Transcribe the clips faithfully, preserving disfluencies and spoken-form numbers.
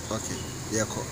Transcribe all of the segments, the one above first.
Okay, yeah, cool.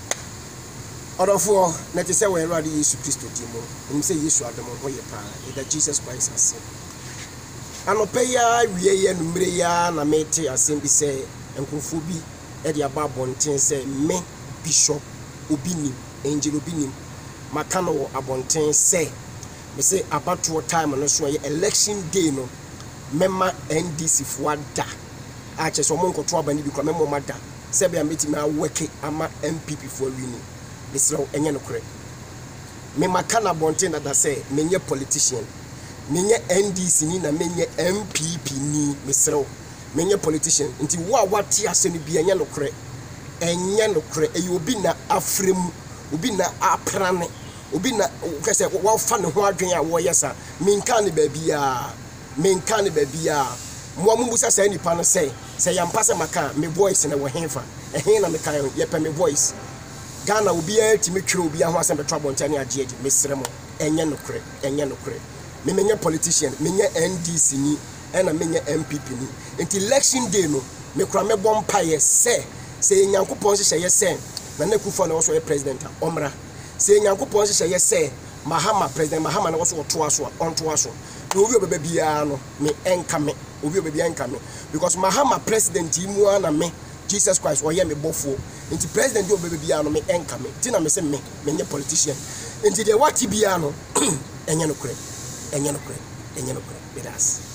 Orofo na te se we Awurade Yesu Kristo di mo nim se Yesu adom ho ye pa e Jesus Christ ase anope ya wie ye numre ya na mete asem bi se enkonfo bi e de aba abonten se me Bishop Obinim Angel Obinim maka no abonten se me se abato time no so ye election day no mema N D C fo ada a che so mo nkoto aba ni bi kwa memo mada se bia meti ma work ama M P P fo wini Misro enye nokre me makana bonten that say menye politician menye N D C ni na menye M P P ni misro menye politician nti wo a wate ase no bi enye nokre enye nokre e obi na afrem obi na aprane obi na kase wo fa ne ho adwen a wo yesa minka ne ba bia minka ne ba bia mo amubusa say nipa no say say yampase maka me voice na wo henfa ehe na me kan ye pe me voice Ghana will be a timid will be a horse and a trouble and a G. Miss Remo, and Yanokre, and Yanokre. Many politician, many N D C, and a many M P P. Until election day, no, me crame bomb pie, say, saying Yanko Ponce, say, yes, say, Nanekufan also a president, Omra, saying Yanko Ponce, say, yes, say, Mahama, President Mahama also to us on to us. No, we will be me encame, we will be encame, because Mahama president, Timuana me. Jesus Christ or me bofo into president do baby biano me enka me tina me se me menye politician into the what biano enye no kre enye no kre enye no kre be das